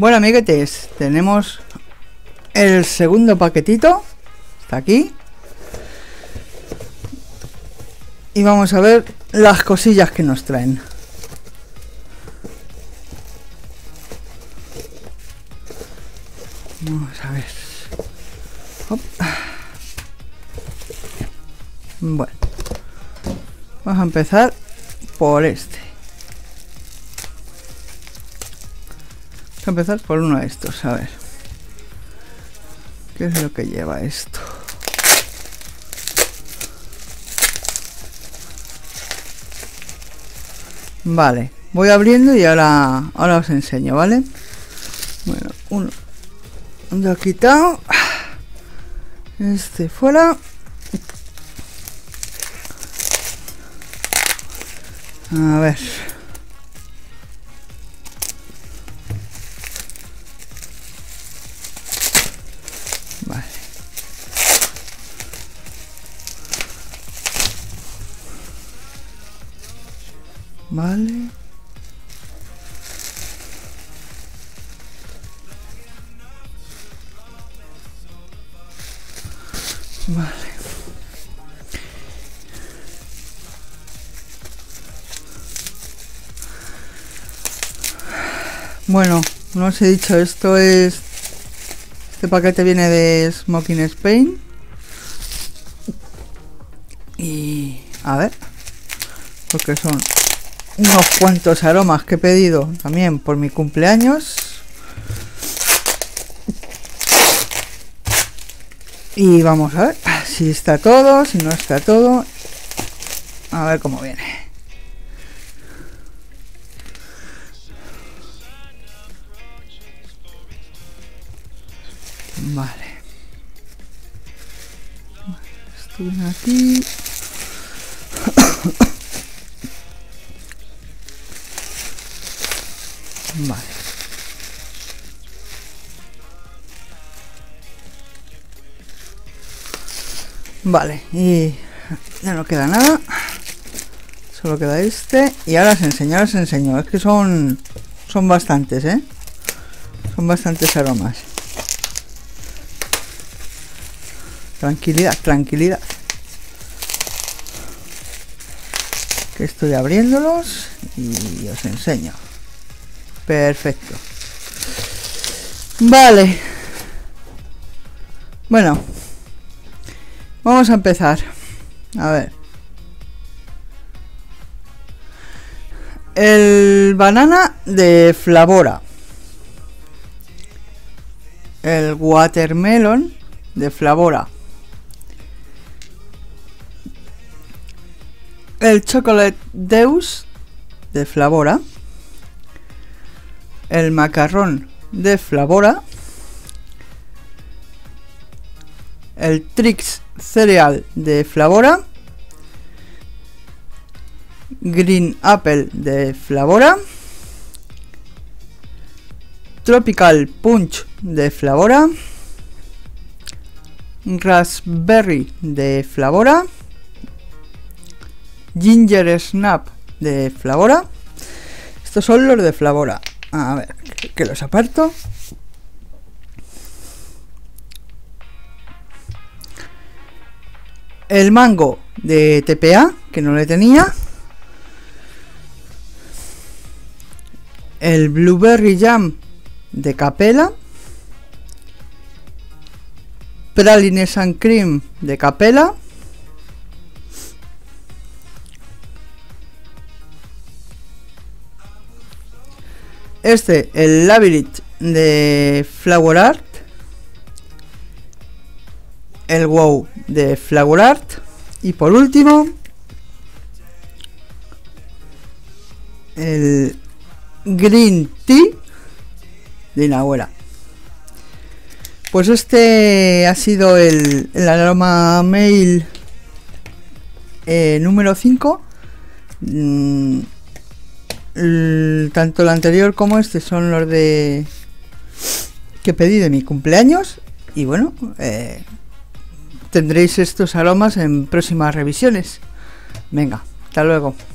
Bueno, amiguetes, tenemos el segundo paquetito. Está aquí. Y vamos a ver las cosillas que nos traen. Vamos a ver. Hop. Bueno, vamos a empezar por este. Vamos a empezar por uno de estos, a ver. ¿Qué es lo que lleva esto? Vale, voy abriendo y ahora os enseño, ¿vale? Bueno, uno lo he quitado. Este fuera. A ver. Vale. Vale. Vale. Bueno, no os he dicho, esto es... Este paquete viene de Smoking Spain. Y... a ver... porque son unos cuantos aromas que he pedido también por mi cumpleaños. Y vamos a ver si está todo, si no está todo. A ver cómo viene. Vale. Esto viene aquí. Vale. Vale, y ya no queda nada. Solo queda este. Y ahora os enseño. Es que son bastantes, ¿eh? Son bastantes aromas. Tranquilidad, tranquilidad. Que estoy abriéndolos y os enseño. Perfecto. Vale. Bueno. Vamos a empezar. A ver. El banana de Flavora. El watermelon de Flavora. El chocolate Deus de Flavora. El macarrón de Flavora. El Trix cereal de Flavora. Green apple de Flavora. Tropical punch de Flavora. Raspberry de Flavora. Ginger snap de Flavora. Estos son los de Flavora. A ver, que los aparto. El mango de TPA, que no le tenía. El blueberry jam de Capella. Pralines and cream de Capella. Este, el Labyrinth de Flower Art. El Wow de Flower Art. Y por último, el Green Tea de Inahuela. Pues este ha sido el aroma mail número 5. Tanto el anterior como este son los de que pedí de mi cumpleaños. Y bueno, tendréis estos aromas en próximas revisiones. Venga, hasta luego.